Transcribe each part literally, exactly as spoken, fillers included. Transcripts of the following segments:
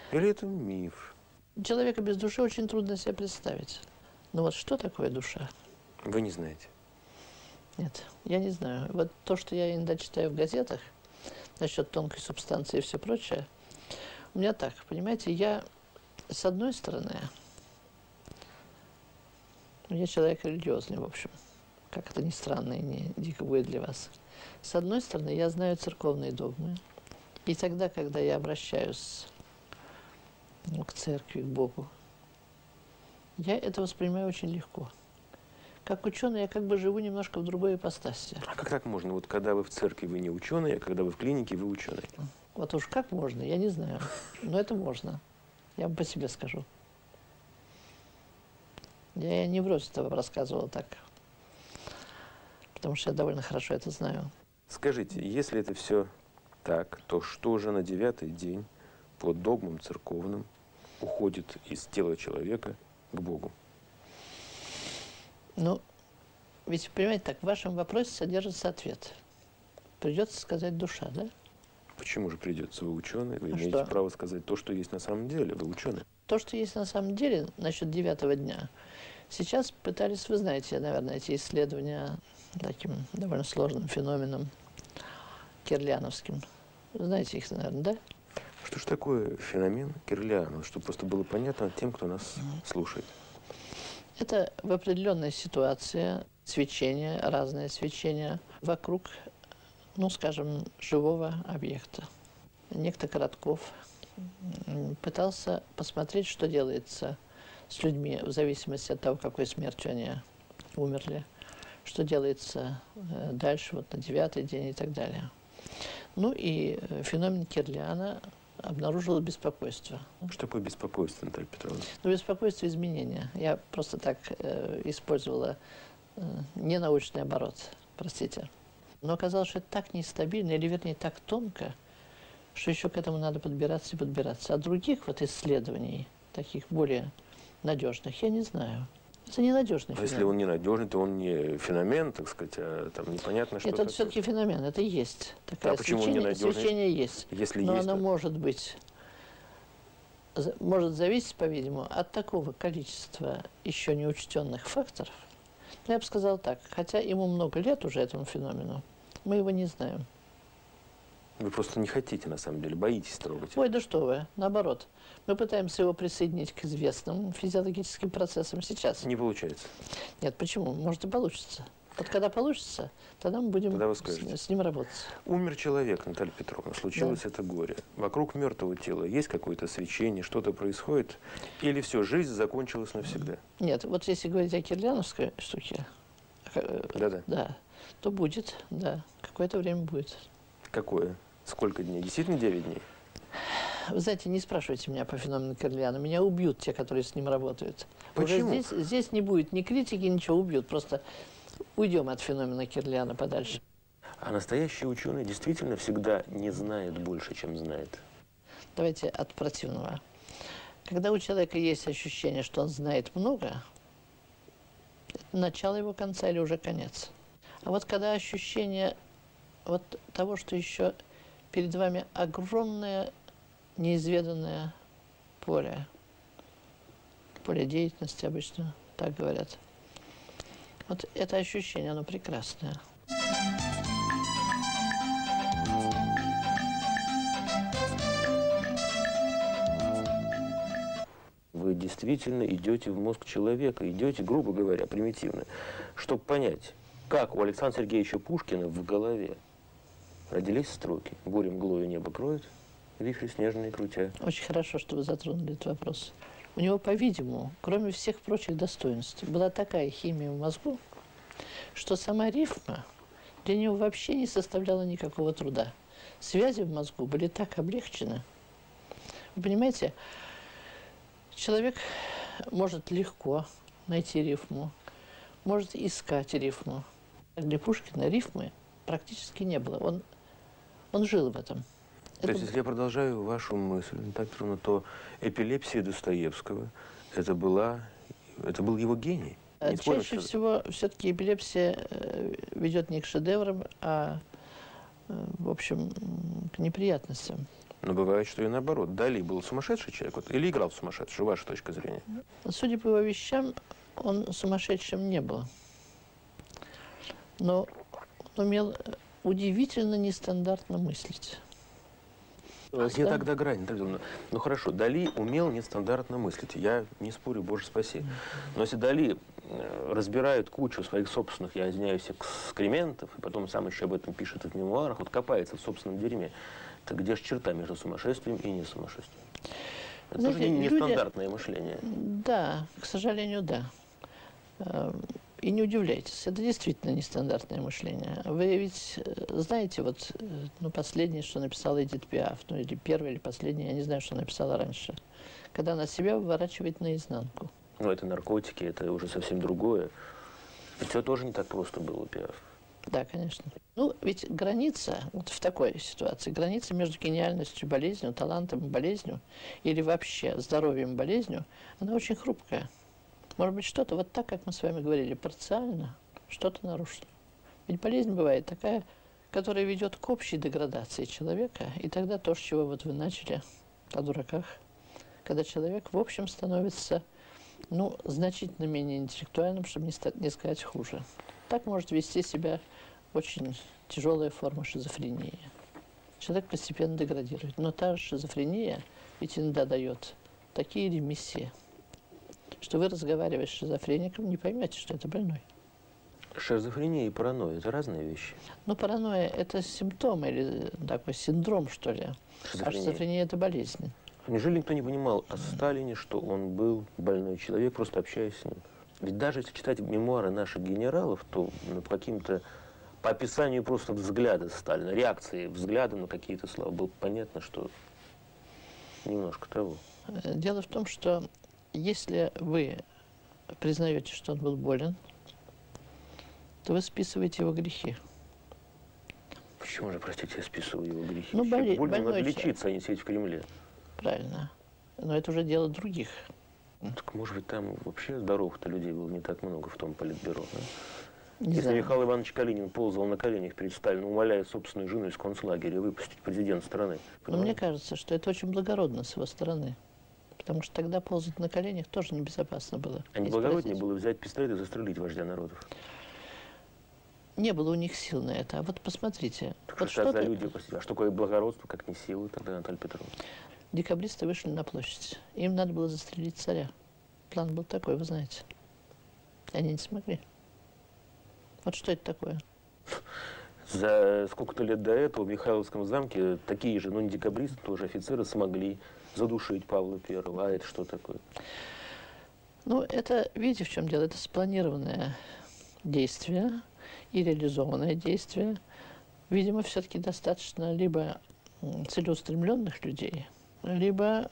Или это миф? Человека без души очень трудно себе представить. Но вот что такое душа? Вы не знаете? Нет, я не знаю. Вот то, что я иногда читаю в газетах насчет тонкой субстанции и все прочее, у меня так, понимаете, я, с одной стороны, я человек религиозный, в общем, как это ни странно и не дико будет для вас. С одной стороны, я знаю церковные догмы, и тогда, когда я обращаюсь, ну, к церкви, к Богу, я это воспринимаю очень легко. Как ученый, я как бы живу немножко в другой ипостаси. А как так можно? Вот когда вы в церкви, вы не ученый, а когда вы в клинике, вы ученый. Вот уж как можно, я не знаю. Но это можно. Я вам по себе скажу. Я и не в рост этого рассказывала так. Потому что я довольно хорошо это знаю. Скажите, если это все так, то что же на девятый день по догмам церковным уходит из тела человека к Богу? Ну, ведь, понимаете, так, в вашем вопросе содержится ответ. Придется сказать душа, да? Почему же придется? Вы ученый, вы А имеете что? право сказать то, что есть на самом деле. Вы ученый. То, что есть на самом деле насчет девятого дня, сейчас пытались, вы знаете, наверное, эти исследования таким довольно сложным феноменом кирлиановским. Вы знаете их, наверное, да? Что же такое феномен Кирлиана? Чтобы просто было понятно тем, кто нас слушает. Это в определенной ситуации свечение, разное свечение вокруг, ну, скажем, живого объекта. Некто Коротков пытался посмотреть, что делается с людьми в зависимости от того, какой смертью они умерли, что делается дальше, вот на девятый день и так далее. Ну и феномен Кирлиана обнаружила беспокойство. Что такое беспокойство, Наталья Петровна? Ну, беспокойство изменения. Я просто так э, использовала э, ненаучный оборот, простите. Но оказалось, что это так нестабильно, или вернее так тонко, что еще к этому надо подбираться и подбираться. А других вот исследований, таких более надежных, я не знаю. Это ненадежный А феномен. если он ненадежный, то он не феномен, так сказать, а там непонятно, что Нет, это все-таки феномен, это есть. Такое А почему он свечение, ненадежный? свечение есть. Если но есть, оно то- может быть, за- может зависеть, по-видимому, от такого количества еще неучтенных факторов. Ну, я бы сказала так, хотя ему много лет уже, этому феномену, мы его не знаем. Вы просто не хотите, на самом деле, боитесь трогать. Ой, да что вы, наоборот. Мы пытаемся его присоединить к известным физиологическим процессам сейчас. Не получается. Нет, почему? Может и получится. Вот когда получится, тогда мы будем Тогда вы с, скажете. с ним работать. Умер человек, Наталья Петровна, случилось Да. это горе. Вокруг мертвого тела есть какое-то свечение, что-то происходит? Или все, жизнь закончилась навсегда? Нет, вот если говорить о кирлиановской штуке, э, Да-да. да, то будет, да, какое-то время будет. Какое? Сколько дней? Действительно девять дней? Вы знаете, не спрашивайте меня по феномену Кирлиана. Меня убьют те, которые с ним работают. Почему? Уже здесь, здесь не будет ни критики, ничего, убьют. Просто уйдем от феномена Кирлиана подальше. А настоящий ученый действительно всегда не знает больше, чем знает. Давайте от противного. Когда у человека есть ощущение, что он знает много, это начало его конца или уже конец. А вот когда ощущение вот того, что еще перед вами огромное неизведанное поле, поле деятельности обычно, так говорят. Вот это ощущение, оно прекрасное. Вы действительно идете в мозг человека, идете, грубо говоря, примитивно, чтобы понять, как у Александра Сергеевича Пушкина в голове родились строки. Буря мглою небо кроет, вихри снежные крутя. Очень хорошо, что вы затронули этот вопрос. У него, по-видимому, кроме всех прочих достоинств, была такая химия в мозгу, что сама рифма для него вообще не составляла никакого труда. Связи в мозгу были так облегчены. Вы понимаете, человек может легко найти рифму, может искать рифму. Для Пушкина рифмы практически не было. Он, он жил в этом. То Это... есть, если я продолжаю вашу мысль, Наталья Петровна, то эпилепсия Достоевского это была, это был его гений. Не спорим, Чаще что... всего все-таки эпилепсия э, ведет не к шедеврам, а, э, в общем, к неприятностям. Но бывает, что и наоборот. Дали был сумасшедший человек вот, или играл в сумасшедший, ваша точка зрения? Судя по его вещам, он сумасшедшим не был. Но он умел удивительно нестандартно мыслить. Где да? Тогда грань? Ну хорошо, Дали умел нестандартно мыслить. Я не спорю, боже спаси. Но если Дали разбирает кучу своих собственных, я извиняюсь, экскрементов, и потом сам еще об этом пишет в мемуарах, вот копается в собственном дерьме, то где же черта между сумасшествием и несумасшествием? Это Знаете, тоже не нестандартное люди... мышление. Да, к сожалению, да. И не удивляйтесь, это действительно нестандартное мышление. Вы ведь знаете, вот ну, последнее, что написала Эдит Пиаф, ну или первое, или последнее, я не знаю, что написала раньше, когда она себя выворачивает наизнанку. Ну, это наркотики, это уже совсем другое. Ведь все тоже не так просто было у Пиаф. Да, конечно. Ну, ведь граница, вот в такой ситуации, граница между гениальностью и болезнью, талантом и болезнью, или вообще здоровьем и болезнью, она очень хрупкая. Может быть, что-то, вот так, как мы с вами говорили, парциально, что-то нарушено. Ведь болезнь бывает такая, которая ведет к общей деградации человека, и тогда то, с чего вот вы начали, о дураках, когда человек, в общем, становится, ну, значительно менее интеллектуальным, чтобы не, стать, не сказать хуже. Так может вести себя очень тяжелая форма шизофрении. Человек постепенно деградирует. Но та же шизофрения ведь иногда дает такие ремиссии, что вы, разговаривая с шизофреником, не поймете, что это больной. Шизофрения и паранойя – это разные вещи? Ну, паранойя – это симптом или такой синдром, что ли. Шизофрения. А шизофрения – это болезнь. Неужели никто не понимал о Сталине, что он был больной человек, просто общаясь с ним? Ведь даже если читать мемуары наших генералов, то ну, по каким-то, по описанию просто взгляда Сталина, реакции взгляда на какие-то слова, было понятно, что немножко того. Дело в том, что если вы признаете, что он был болен, то вы списываете его грехи. Почему же, простите, я списываю его грехи? Ну, боли, больно надо лечиться, а не сидеть в Кремле. Правильно. Но это уже дело других. Ну, так, может быть, там вообще здоровых-то людей было не так много в том политбюро, да? Не Если знаю. Михаил Иванович Калинин ползал на коленях перед Сталином, умоляя собственную жену из концлагеря выпустить президента страны. Но мне кажется, что это очень благородно с его стороны. Потому что тогда ползать на коленях тоже небезопасно было. А не благороднее было взять пистолет и застрелить вождя народов? Не было у них сил на это. А вот посмотрите. Так вот что за люди? А что такое благородство, как не силы тогда, Наталья Петровна? Декабристы вышли на площадь. Им надо было застрелить царя. План был такой, вы знаете. Они не смогли. Вот что это такое? За сколько-то лет до этого в Михайловском замке такие же, ну не декабристы, тоже офицеры смогли задушить Павла Первого. А это что такое? Ну, это, видите, в чем дело? Это спланированное действие и реализованное действие. Видимо, все-таки достаточно либо целеустремленных людей, либо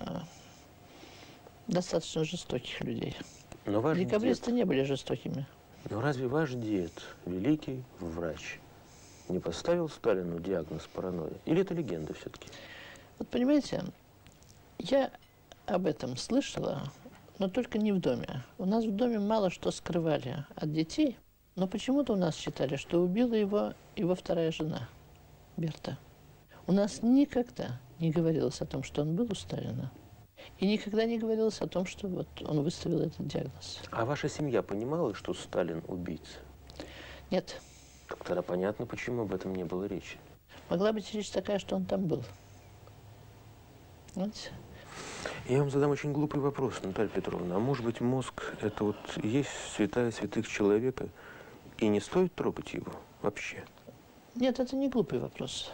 достаточно жестоких людей. Но ваш Декабристы дед... не были жестокими. Но разве ваш дед, великий врач, не поставил Сталину диагноз паранойя? Или это легенда все-таки? Вот понимаете, я об этом слышала, но только не в доме. У нас в доме мало что скрывали от детей, но почему-то у нас считали, что убила его его вторая жена, Берта. У нас никогда не говорилось о том, что он был у Сталина. И никогда не говорилось о том, что вот он выставил этот диагноз. А ваша семья понимала, что Сталин убийца? Нет. Так тогда понятно, почему об этом не было речи. Могла быть речь такая, что он там был. Знаете? Я вам задам очень глупый вопрос, Наталья Петровна. А может быть, мозг – это вот и есть святая святых человека, и не стоит трогать его вообще? Нет, это не глупый вопрос.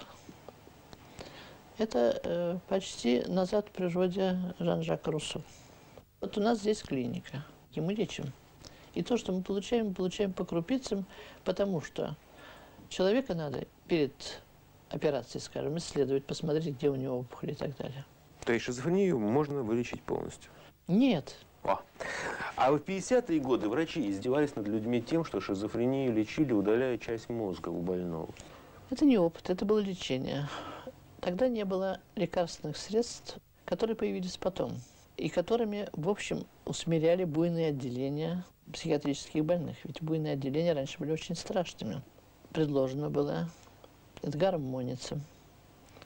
Это э, почти назад в природе Жан-Жака Руссо. Вот у нас здесь клиника, и мы лечим. И то, что мы получаем, мы получаем по крупицам, потому что человека надо перед операцией, скажем, исследовать, посмотреть, где у него опухоль и так далее. То есть шизофрению можно вылечить полностью? Нет. О. А в пятидесятые годы врачи издевались над людьми тем, что шизофрению лечили, удаляя часть мозга у больного. Это не опыт, это было лечение. Тогда не было лекарственных средств, которые появились потом, и которыми, в общем, усмиряли буйные отделения психиатрических больных. Ведь буйные отделения раньше были очень страшными. Предложено было Эдгаром Моницем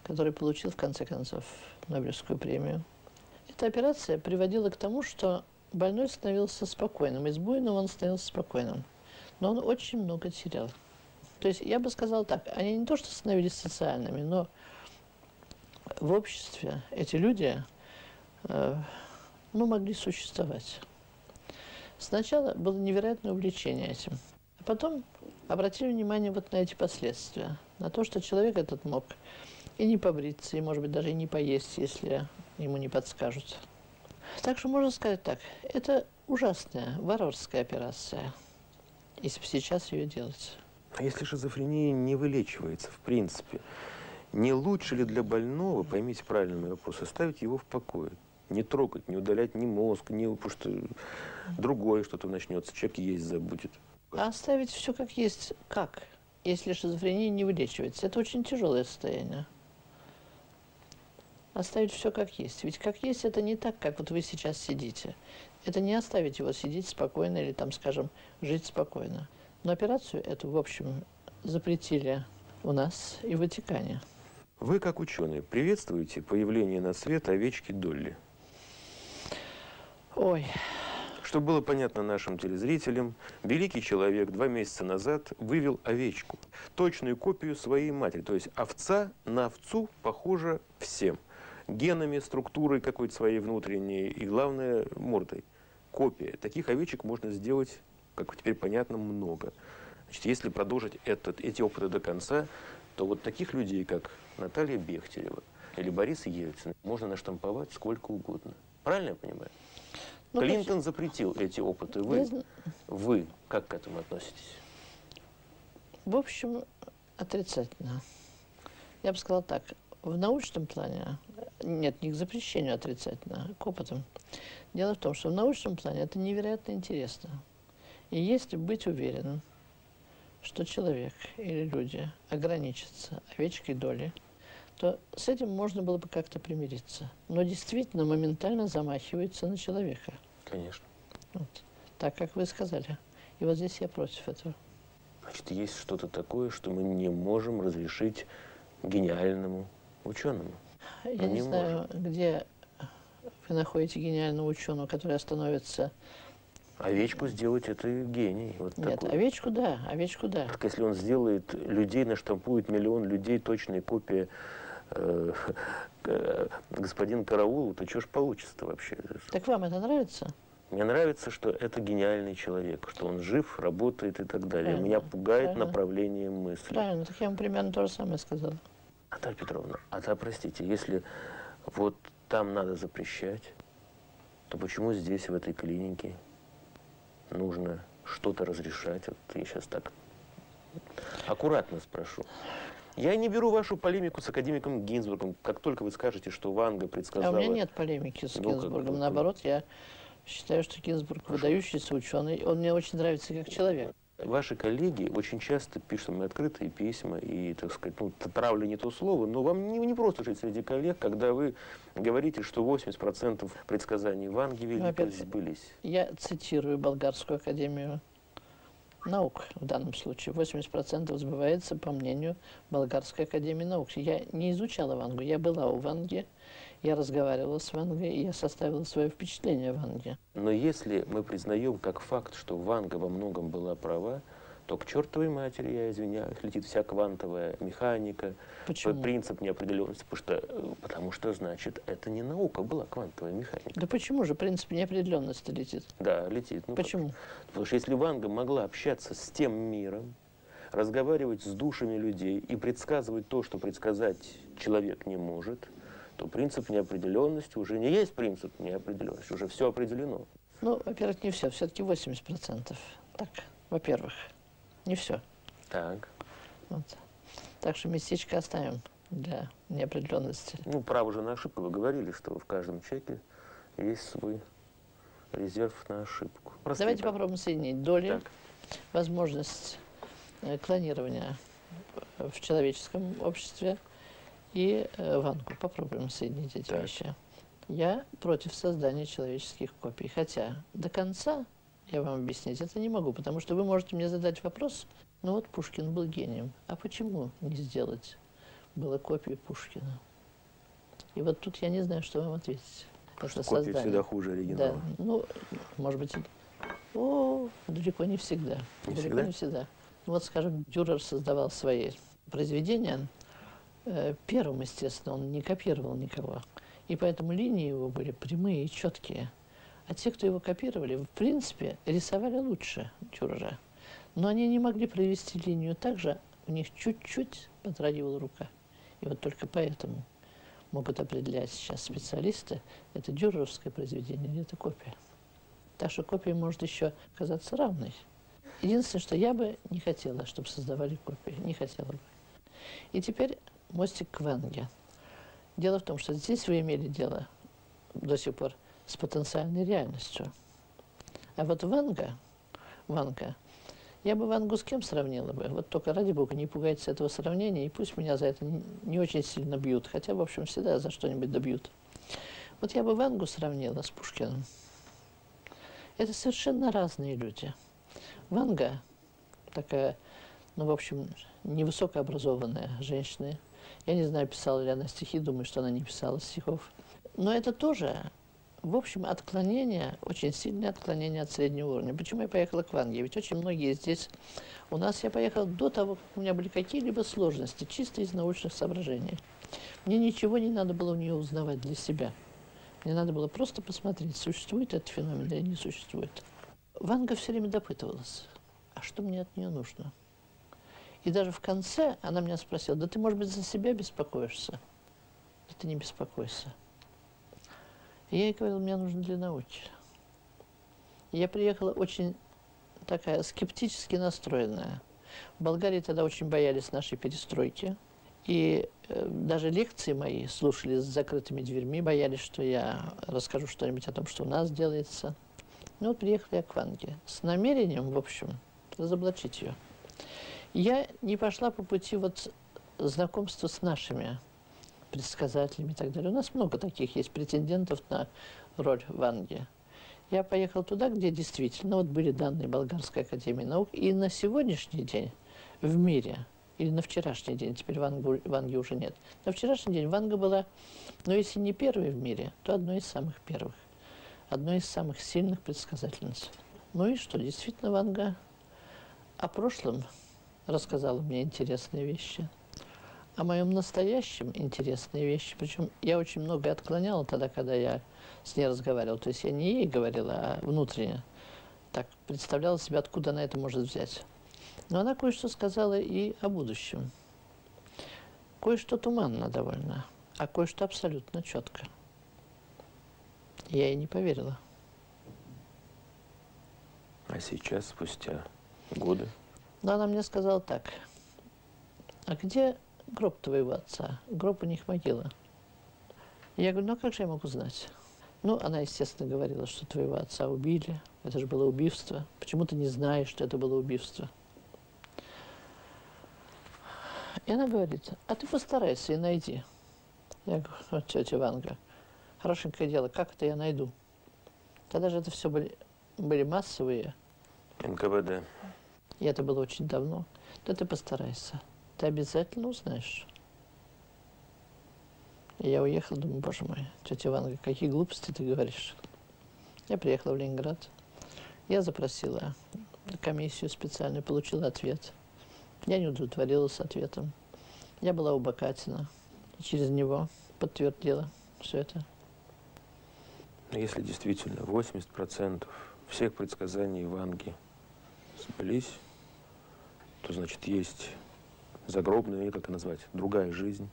который получил, в конце концов, Нобелевскую премию. Эта операция приводила к тому, что больной становился спокойным. Из буйного он становился спокойным. Но он очень много терял. То есть я бы сказала так, они не то что становились социальными, но в обществе эти люди э, ну, могли существовать. Сначала было невероятное увлечение этим. А потом обратили внимание вот на эти последствия. На то, что человек этот мог и не побриться, и, может быть, даже и не поесть, если ему не подскажут. Так что можно сказать так, это ужасная, варварская операция, если бы сейчас ее делать. А если шизофрения не вылечивается, в принципе, не лучше ли для больного, поймите правильный мой вопрос, оставить его в покое? Не трогать, не удалять ни мозг, ни, потому что другое что-то начнется, человек есть забудет. А оставить все как есть, как? Если шизофрения не вылечивается. Это очень тяжелое состояние. Оставить все как есть. Ведь как есть, это не так, как вот вы сейчас сидите. Это не оставить его сидеть спокойно или, там, скажем, жить спокойно. Но операцию эту, в общем, запретили у нас и в Ватикане. Вы, как ученый, приветствуете появление на свет овечки Долли? Ой. Чтобы было понятно нашим телезрителям, великий человек два месяца назад вывел овечку, точную копию своей матери. То есть овца на овцу похожа всем. Генами, структурой какой-то своей внутренней и, главное, мордой. Копия. Таких овечек можно сделать, как теперь понятно, много. Значит, если продолжить этот, эти опыты до конца, то вот таких людей, как Наталья Бехтерева или Борис Ельцин, можно наштамповать сколько угодно. Правильно я понимаю? Ну, Клинтон как... запретил эти опыты. Вы, я... вы как к этому относитесь? В общем, отрицательно. Я бы сказала так. В научном плане, нет, не к запрещению отрицательно, а к опытам. Дело в том, что в научном плане это невероятно интересно. И если быть уверенным, что человек или люди ограничатся овечкой долей, то с этим можно было бы как-то примириться. Но действительно моментально замахивается на человека. Конечно. Вот. Так, как вы сказали. И вот здесь я против этого. Значит, есть что-то такое, что мы не можем разрешить гениальному ученому. Я не, не знаю, где вы находите гениального ученого, который остановится... Овечку сделать – это гений. Вот Нет, такой. овечку – да, овечку – да. Так если он сделает людей, наштампует миллион людей, точная копия э, э, господина Караулова, то что ж получится-то вообще? Так вам это нравится? Мне нравится, что это гениальный человек, что он жив, работает и так далее. Правильно, Меня пугает правильно. направление мысли. Правильно, так я вам примерно то же самое сказала. Наталья Петровна, а то, простите, если вот там надо запрещать, то почему здесь, в этой клинике, нужно что-то разрешать? Вот я сейчас так аккуратно спрошу. Я не беру вашу полемику с академиком Гинзбургом. Как только вы скажете, что Ванга предсказала... А у меня нет полемики с ну, Гинзбургом. Как... Наоборот, я считаю, что Гинзбург Хорошо. выдающийся ученый. Он мне очень нравится как человек. Ваши коллеги очень часто пишут мне открытые письма и, так сказать, ну, травля не то слово, но вам не, не просто жить среди коллег, когда вы говорите, что восемьдесят процентов предсказаний Ванги великой сбылись. Я цитирую Болгарскую академию наук в данном случае. восемьдесят процентов сбывается, по мнению Болгарской академии наук. Я не изучала Вангу, я была у Ванги, я разговаривала с Вангой, и я составила свое впечатление о Ванге. Но если мы признаем как факт, что Ванга во многом была права, то к чертовой матери, я извиняюсь, летит вся квантовая механика, Почему? Принцип неопределенности, потому что, потому что, значит, это не наука была, квантовая механика. Да почему же принцип неопределенности летит? Да, летит. Ну, почему? Как? Потому что если Ванга могла общаться с тем миром, разговаривать с душами людей и предсказывать то, что предсказать человек не может, то принцип неопределенности уже не есть принцип неопределенности, уже все определено. Ну, во-первых, не все, все-таки восемьдесят процентов. Так, во-первых, не все. Так. Вот. Так что местечко оставим для неопределенности. Ну, право же на ошибку. Вы говорили, что в каждом человеке есть свой резерв на ошибку. Простые Давайте так. попробуем соединить доли, так. возможность клонирования в человеческом обществе и э, Вангу. Попробуем соединить эти так. вещи. Я против создания человеческих копий. Хотя до конца я вам объяснить это не могу, потому что вы можете мне задать вопрос, ну вот Пушкин был гением, а почему не сделать было копией Пушкина. И вот тут я не знаю, что вам ответить. Что копия всегда хуже оригинала. Да, ну, может быть, о, далеко не всегда. Не далеко всегда? не всегда. Ну, вот, скажем, Дюрер создавал свои произведения. Э, первым, естественно, он не копировал никого. И поэтому линии его были прямые и четкие. А те, кто его копировали, в принципе, рисовали лучше Дюрера. Но они не могли провести линию так же, у них чуть-чуть подрагивала рука. И вот только поэтому могут определять сейчас специалисты, это дюреровское произведение или это копия. Так что копия может еще казаться равной. Единственное, что я бы не хотела, чтобы создавали копии. Не хотела бы. И теперь мостик к Ванге. Дело в том, что здесь вы имели дело до сих пор с потенциальной реальностью. А вот Ванга, Ванга, я бы Вангу с кем сравнила бы? Вот только ради бога не пугайтесь этого сравнения, и пусть меня за это не, не очень сильно бьют. Хотя, в общем, всегда за что-нибудь добьют. Вот я бы Вангу сравнила с Пушкиным. Это совершенно разные люди. Ванга такая, ну, в общем, невысокообразованная женщина. Я не знаю, писала ли она стихи, думаю, что она не писала стихов. Но это тоже, в общем, отклонение, очень сильное отклонение от среднего уровня. Почему я поехала к Ванге? Ведь очень многие здесь... У нас я поехала до того, как у меня были какие-либо сложности, чисто из научных соображений. Мне ничего не надо было у нее узнавать для себя. Мне надо было просто посмотреть, существует этот феномен или не существует. Ванга все время допытывалась, а что мне от нее нужно? И даже в конце она меня спросила, да ты, может быть, за себя беспокоишься? Да ты не беспокойся. И я ей говорила, мне нужно для науки. И я приехала очень такая скептически настроенная. В Болгарии тогда очень боялись нашей перестройки. И э, даже лекции мои слушали с закрытыми дверьми, боялись, что я расскажу что-нибудь о том, что у нас делается. Ну вот приехала я к Ванге с намерением, в общем, разоблачить ее. Я не пошла по пути вот знакомства с нашими предсказателями и так далее. У нас много таких есть претендентов на роль Ванги. Я поехала туда, где действительно вот были данные Болгарской академии наук. И на сегодняшний день в мире, или на вчерашний день, теперь Вангу, Ванги уже нет, на вчерашний день Ванга была, ну если не первой в мире, то одной из самых первых. Одной из самых сильных предсказательниц. Ну и что, действительно, Ванга о прошлом рассказала мне интересные вещи. О моем настоящем интересные вещи. Причем я очень многое отклоняла тогда, когда я с ней разговаривала. То есть я не ей говорила, а внутренне. Так, представляла себе, откуда она это может взять. Но она кое-что сказала и о будущем. Кое-что туманно довольно, а кое-что абсолютно четко. Я ей не поверила. А сейчас, спустя годы? Но она мне сказала так. А где гроб твоего отца? Гроб у них могила. Я говорю, ну а как же я могу знать? Ну, она, естественно, говорила, что твоего отца убили. Это же было убийство. Почему ты не знаешь, что это было убийство? И она говорит, а ты постарайся и найди. Я говорю, вот, тетя Ванга, хорошенькое дело, как это я найду? Тогда же это все были, были массовые. эн ка вэ дэ. И это было очень давно. Да ты постарайся. Ты обязательно узнаешь. И я уехала, думаю, боже мой, тетя Ванга, какие глупости ты говоришь. Я приехала в Ленинград. Я запросила комиссию специальную, получила ответ. Я не удовлетворилась ответом. Я была у Бакатина. И через него подтвердила все это. Если действительно восемьдесят процентов всех предсказаний Ванги сбылись, то, значит, есть загробная, или как это назвать, другая жизнь.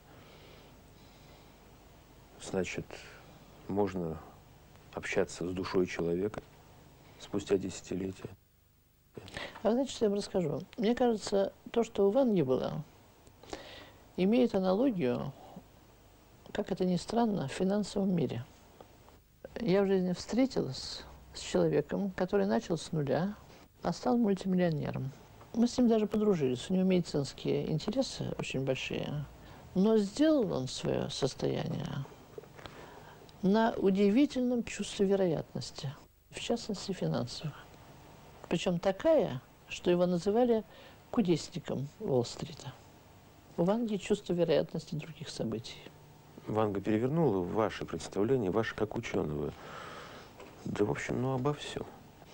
Значит, можно общаться с душой человека спустя десятилетия. А знаете, что я вам расскажу? Мне кажется, то, что у Ванги было, имеет аналогию, как это ни странно, в финансовом мире. Я в жизни встретилась с человеком, который начал с нуля, а стал мультимиллионером. Мы с ним даже подружились, у него медицинские интересы очень большие. Но сделал он свое состояние на удивительном чувстве вероятности, в частности финансовых. Причем такая, что его называли кудесником Уолл-стрита. У Ванги чувство вероятности других событий. Ванга перевернула ваши представления, ваши как ученого. Да, в общем, ну, обо всем.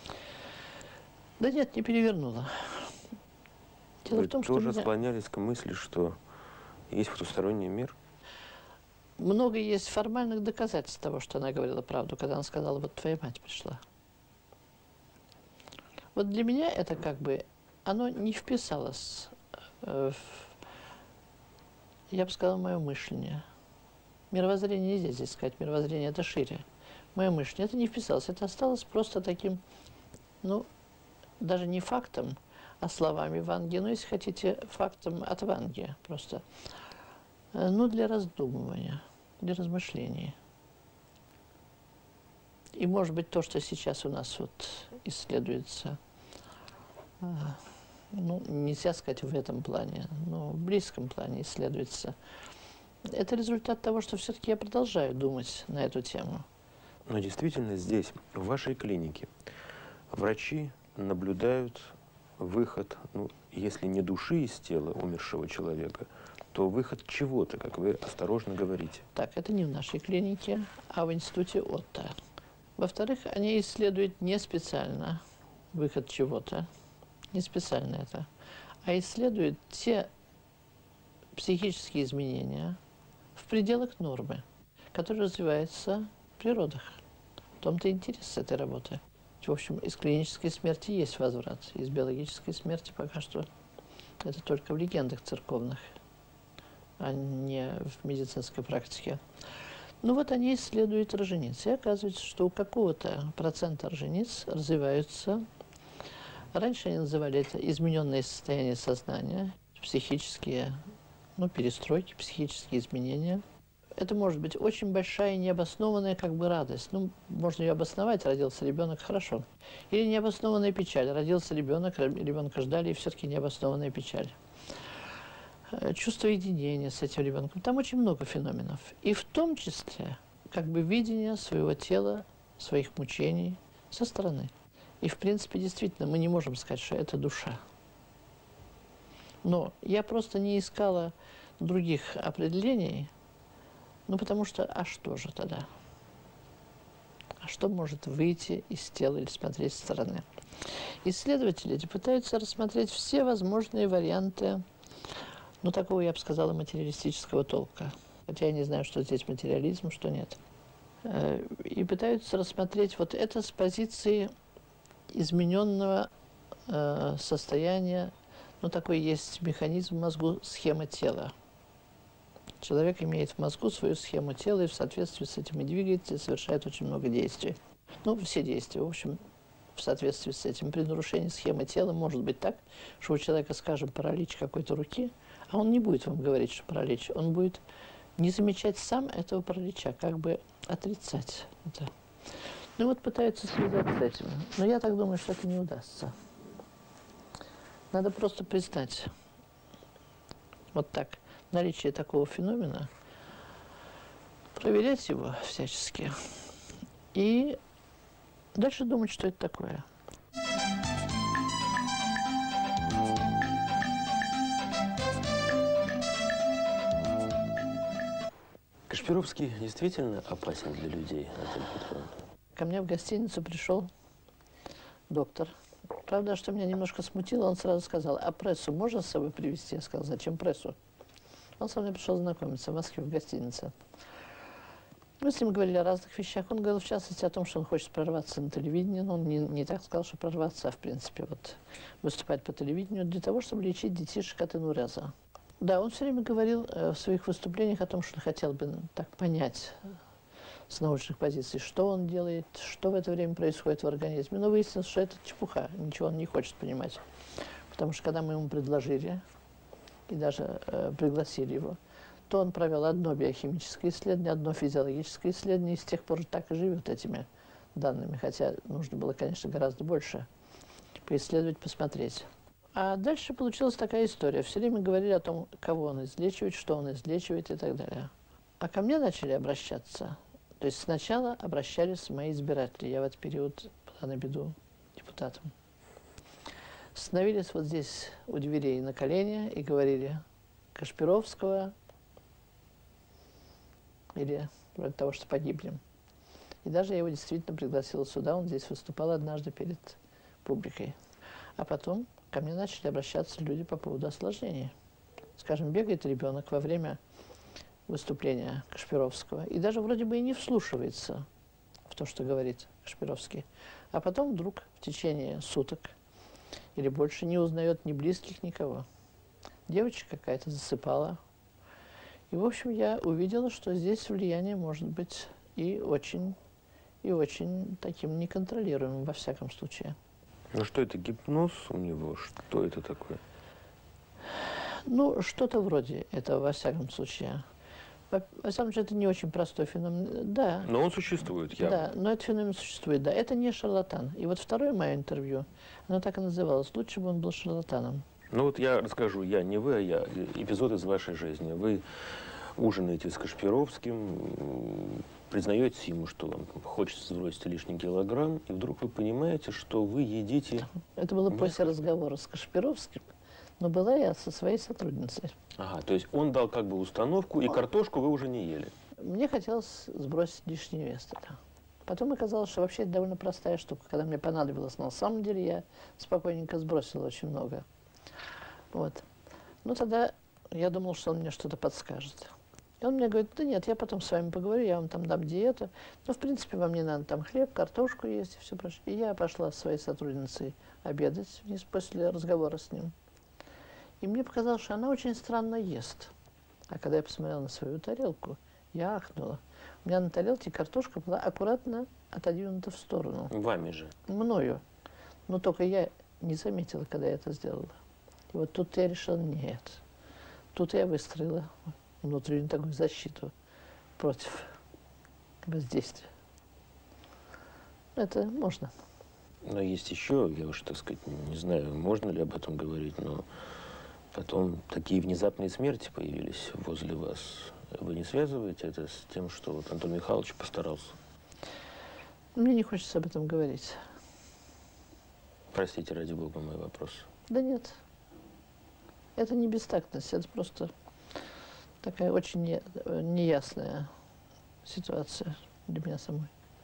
Да нет, не перевернула. Дело Вы в том, тоже что меня... склонялись к мысли, что есть потусторонний мир? Много есть формальных доказательств того, что она говорила правду, когда она сказала, вот твоя мать пришла. Вот для меня это как бы, оно не вписалось э, в, я бы сказала, мое мышление. Мировоззрение нельзя здесь сказать, мировоззрение это шире. Мое мышление, это не вписалось, это осталось просто таким, ну, даже не фактом, а словами Ванги, ну, если хотите, фактом от Ванги просто. Ну, для раздумывания, для размышлений. И, может быть, то, что сейчас у нас вот исследуется, ну, нельзя сказать в этом плане, но в близком плане исследуется, это результат того, что все-таки я продолжаю думать на эту тему. Но действительно здесь, в вашей клинике, врачи наблюдают выход, ну, если не души из тела умершего человека, то выход чего-то, как вы осторожно говорите. Так, это не в нашей клинике, а в институте Отто. Во-вторых, они исследуют не специально выход чего-то, не специально это, а исследуют те психические изменения в пределах нормы, которые развиваются в природах. В том-то и интерес этой работы. В общем, из клинической смерти есть возврат, из биологической смерти пока что это только в легендах церковных, а не в медицинской практике. Ну вот они исследуют рожениц, и оказывается, что у какого-то процента рожениц развиваются, раньше они называли это измененные состояния сознания, психические, ну, перестройки, психические изменения. Это может быть очень большая необоснованная как бы радость. Ну, можно ее обосновать, родился ребенок, хорошо. Или необоснованная печаль, родился ребенок, ребенка ждали, и все-таки необоснованная печаль. Чувство единения с этим ребенком. Там очень много феноменов. И в том числе как бы видение своего тела, своих мучений со стороны. И в принципе, действительно, мы не можем сказать, что это душа. Но я просто не искала других определений, ну потому что, а что же тогда? А что может выйти из тела или смотреть со стороны? Исследователи пытаются рассмотреть все возможные варианты, ну, такого, я бы сказала, материалистического толка. Хотя я не знаю, что здесь материализм, что нет. И пытаются рассмотреть вот это с позиции измененного э, состояния. Ну, такой есть механизм в мозгу, схема тела. Человек имеет в мозгу свою схему тела и в соответствии с этим и двигается, и совершает очень много действий. Ну, все действия, в общем, в соответствии с этим. При нарушении схемы тела может быть так, что у человека, скажем, паралич какой-то руки, а он не будет вам говорить, что паралич. Он будет не замечать сам этого паралича, как бы отрицать это. Ну вот пытаются связать с этим. Но я так думаю, что это не удастся. Надо просто признать вот так наличие такого феномена, проверять его всячески и дальше думать, что это такое. Кашпировский действительно опасен для людей, Наталья Петровна? Ко мне в гостиницу пришел доктор. Правда, что меня немножко смутило, он сразу сказал, а прессу можно с собой привезти? Я сказал, зачем прессу? Он со мной пришел знакомиться в Москве, в гостинице. Мы с ним говорили о разных вещах. Он говорил, в частности, о том, что он хочет прорваться на телевидение. Но он не, не так сказал, что прорваться, а в принципе вот выступать по телевидению для того, чтобы лечить детишек от энуреза. Да, он все время говорил э, в своих выступлениях о том, что хотел бы так понять э, с научных позиций, что он делает, что в это время происходит в организме. Но выяснилось, что это чепуха, ничего он не хочет понимать. Потому что когда мы ему предложили, и даже э, пригласили его, то он провел одно биохимическое исследование, одно физиологическое исследование, и с тех пор так и живет этими данными. Хотя нужно было, конечно, гораздо больше поисследовать, посмотреть. А дальше получилась такая история. Все время говорили о том, кого он излечивает, что он излечивает и так далее. А ко мне начали обращаться. То есть сначала обращались мои избиратели. Я в этот период была на беду депутатом. Становились вот здесь у дверей на колени и говорили, Кашпировского, или вроде того, что погибли. И даже я его действительно пригласила сюда, он здесь выступал однажды перед публикой. А потом ко мне начали обращаться люди по поводу осложнений. Скажем, бегает ребенок во время выступления Кашпировского и даже вроде бы и не вслушивается в то, что говорит Кашпировский. А потом вдруг в течение суток или больше не узнает ни близких, никого. Девочка какая-то засыпала. И, в общем, я увидела, что здесь влияние может быть и очень, и очень таким неконтролируемым, во всяком случае. Ну что это, гипноз у него? Что это такое? Ну, что-то вроде этого, во всяком случае. Во, во всяком случае, это не очень простой феномен. Да. Но он существует, явно. Да, но этот феномен существует, да. Это не шарлатан. И вот второе мое интервью, оно так и называлось. Лучше бы он был шарлатаном. Ну вот я расскажу, я не вы, а я. Эпизод из вашей жизни. Вы ужинаете с Кашпировским, признаетесь ему, что вам хочется сбросить лишний килограмм, и вдруг вы понимаете, что вы едите... Это было после разговора с Кашпировским, но была я со своей сотрудницей. Ага, то есть он дал как бы установку, и картошку вы уже не ели. Мне хотелось сбросить лишний вес тогда. Потом оказалось, что вообще это довольно простая штука. Когда мне понадобилось, на самом деле я спокойненько сбросила очень много. Вот. Ну тогда я думал, что он мне что-то подскажет. И он мне говорит: да нет, я потом с вами поговорю, я вам там дам диету. Ну, в принципе, вам не надо там хлеб, картошку есть и все прочее. И я пошла с своей сотрудницей обедать вниз после разговора с ним. И мне показалось, что она очень странно ест. А когда я посмотрела на свою тарелку, я ахнула. У меня на тарелке картошка была аккуратно отодвинута в сторону. Вами же? Мною. Но только я не заметила, когда я это сделала. И вот тут я решила: нет. Тут я выстроила внутреннюю такую защиту против воздействия. Это можно. Но есть еще, я уж, так сказать, не знаю, можно ли об этом говорить, но потом такие внезапные смерти появились возле вас. Вы не связываете это с тем, что вот Антон Михайлович постарался? Мне не хочется об этом говорить. Простите, ради бога, мой вопрос. Да нет. Это не бестактность, это просто такая очень не, неясная ситуация для меня самой.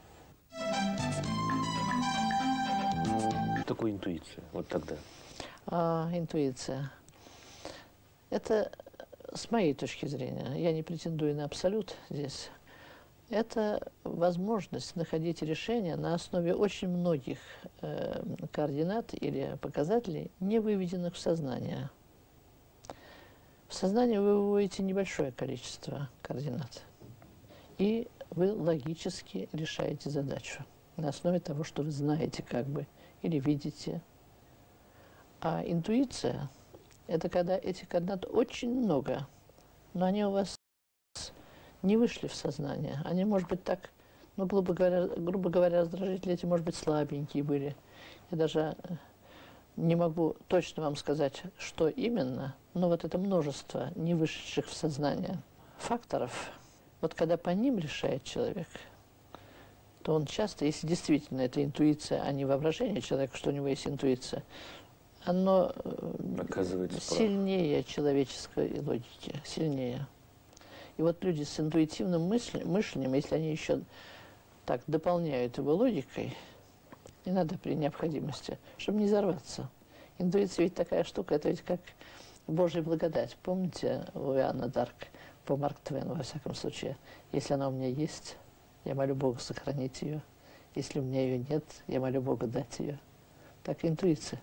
Что такое интуиция? Вот тогда. А, интуиция. Это, с моей точки зрения, я не претендую на абсолют здесь, это возможность находить решения на основе очень многих э, координат или показателей, не выведенных в сознание. В сознание вы выводите небольшое количество координат, и вы логически решаете задачу на основе того, что вы знаете как бы или видите. А интуиция – это когда этих координат очень много, но они у вас не вышли в сознание. Они, может быть, так, ну, грубо говоря, грубо говоря, раздражители эти, может быть, слабенькие были. Я даже не могу точно вам сказать, что именно, но вот это множество не вышедших в сознание факторов, вот когда по ним решает человек, то он часто, если действительно это интуиция, а не воображение человека, что у него есть интуиция, оно оказывается сильнее прав. Человеческой логики, сильнее. И вот люди с интуитивным мысль, мышлением, если они еще так дополняют его логикой, не надо при необходимости, чтобы не взорваться. Интуиция ведь такая штука, это ведь как Божья благодать. Помните у Иоанна Дарк, по Марк Твену, во всяком случае, если она у меня есть, я молю Бога сохранить ее. Если у меня ее нет, я молю Бога дать ее. Так интуиция.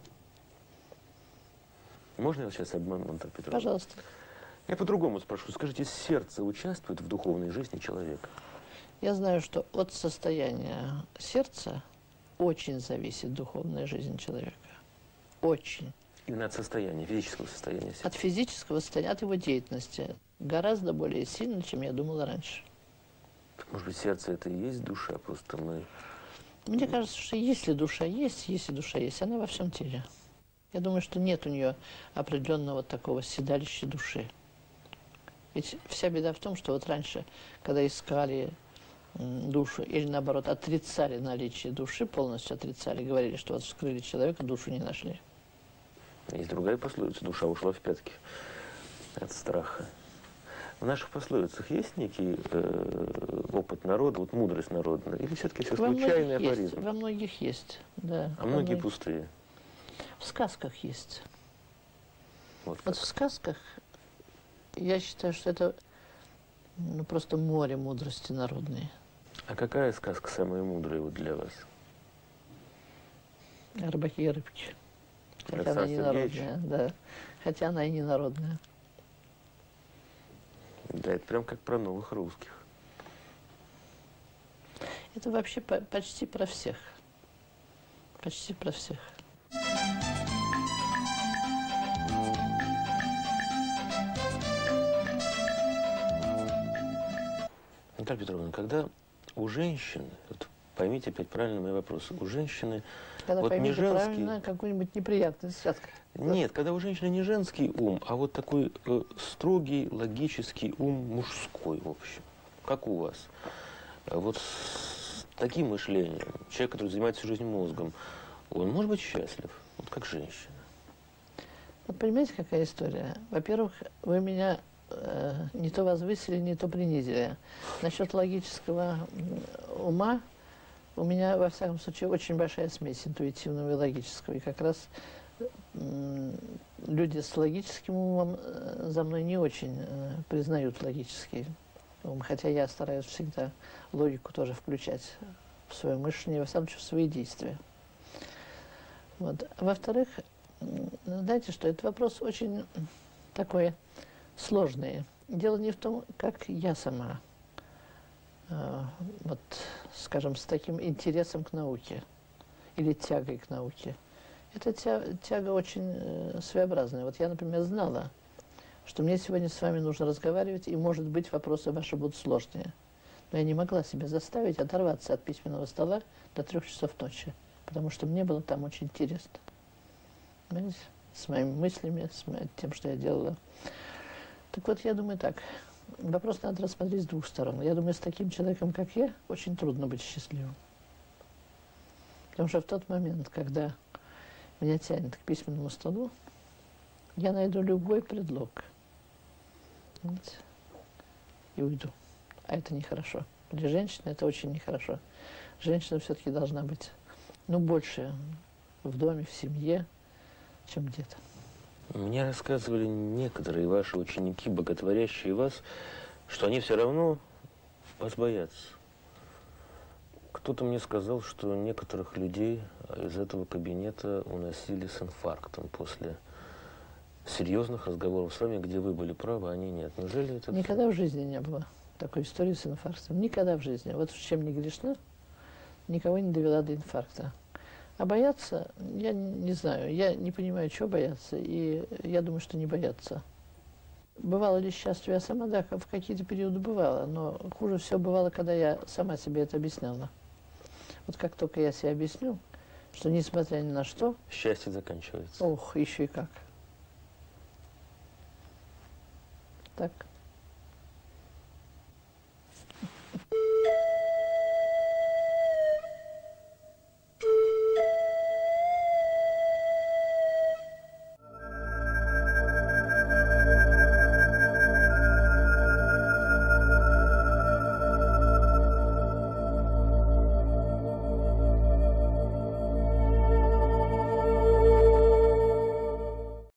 Можно я вас сейчас обману, Антон Петрович? Пожалуйста. Я по-другому спрошу. Скажите, сердце участвует в духовной жизни человека? Я знаю, что от состояния сердца очень зависит духовная жизнь человека. Очень. Именно от состояния, физического состояния сердца? От физического состояния, от его деятельности. Гораздо более сильно, чем я думала раньше. Так, может быть, сердце это и есть душа, просто мы... Мне кажется, что если душа есть, если душа есть, она во всем теле. Я думаю, что нет у нее определенного такого седалища души. Ведь вся беда в том, что вот раньше, когда искали душу, или наоборот, отрицали наличие души, полностью отрицали, говорили, что вот вскрыли человека, душу не нашли. Есть другая пословица: душа ушла в пятки. От страха. В наших пословицах есть некий э, опыт народа, вот мудрость народная, или все-таки все случайный афоризм? Во многих есть, да. А многие многих... пустые? В сказках есть. Вот, вот в сказках я считаю, что это ну, просто море мудрости народной. А какая сказка самая мудрая вот для вас? «Рыбаки и рыбки». Хотя она не народная, да. Хотя она и не народная. Да, это прям как про новых русских. Это вообще по почти про всех. Почти про всех. Наталья Петровна, когда у женщины, вот поймите опять правильно мои вопросы, у женщины когда вот не женский... правильно, какую-нибудь неприятность сказка. Нет, когда у женщины не женский ум, а вот такой э, строгий, логический ум мужской, в общем, как у вас. Вот с таким мышлением, человек, который занимается всю жизнь мозгом, он может быть счастлив, вот как женщина. Вот понимаете, какая история? Во-первых, вы меня э, не то возвысили, не то принизили. Насчет логического ума у меня, во всяком случае, очень большая смесь интуитивного и логического. И как раз э, люди с логическим умом э, за мной не очень э, признают логический ум. Хотя я стараюсь всегда логику тоже включать в свое мышление, во всяком случае, в свои действия. Вот. Во-вторых, знаете что, этот вопрос очень такой сложный. Дело не в том, как я сама, э, вот, скажем, с таким интересом к науке или тягой к науке. Эта тя тяга очень э, своеобразная. Вот я, например, знала, что мне сегодня с вами нужно разговаривать, и, может быть, вопросы ваши будут сложнее. Но я не могла себя заставить оторваться от письменного стола до трех часов ночи, потому что мне было там очень интересно. Понимаете? С моими мыслями, с тем, что я делала. Так вот, я думаю так. Вопрос надо рассмотреть с двух сторон. Я думаю, с таким человеком, как я, очень трудно быть счастливым. Потому что в тот момент, когда меня тянет к письменному столу, я найду любой предлог. Понимаете? И уйду. А это нехорошо. Для женщины это очень нехорошо. Женщина все-таки должна быть, ну, больше в доме, в семье, чем где-то. Мне рассказывали некоторые ваши ученики, боготворящие вас, что они все равно вас боятся. Кто-то мне сказал, что некоторых людей из этого кабинета уносили с инфарктом после серьезных разговоров с вами, где вы были правы, а они нет. Неужели это... Никогда в жизни не было такой истории с инфарктом. Никогда в жизни. Вот в чем не грешна, никого не довела до инфаркта. А бояться, я не знаю, я не понимаю, чего бояться, и я думаю, что не бояться. Бывало ли счастье я сама? Да, в какие-то периоды бывало, но хуже всего бывало, когда я сама себе это объясняла. Вот как только я себе объясню, что несмотря ни на что... Счастье заканчивается. Ох, еще и как. Так.